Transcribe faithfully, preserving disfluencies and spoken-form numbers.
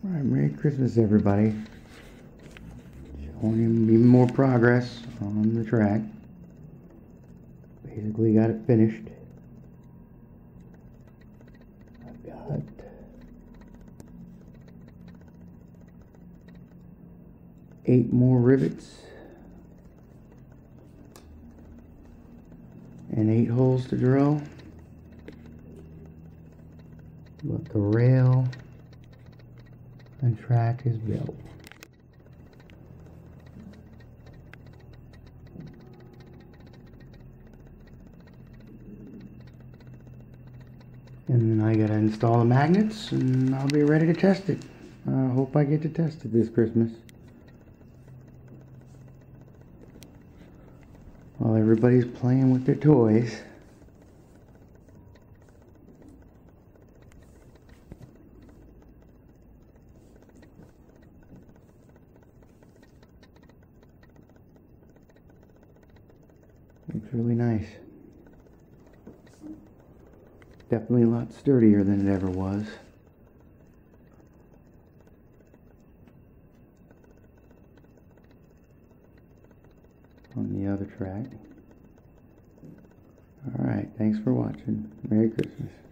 Alright, Merry Christmas everybody. Showing him even more progress on the track. Basically got it finished. I've got eight more rivets and eight holes to drill. But the rail and track is built. And then I gotta install the magnets and I'll be ready to test it. I hope I get to test it this Christmas. While everybody's playing with their toys. Looks really nice. Definitely a lot sturdier than it ever was. On the other track. Alright, thanks for watching. Merry Christmas.